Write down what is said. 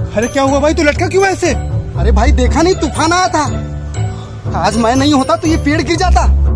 अरे क्या हुआ भाई, तू लटका क्यों ऐसे? अरे भाई देखा नहीं, तूफान आया था। आज मैं नहीं होता तो ये पेड़ गिर जाता।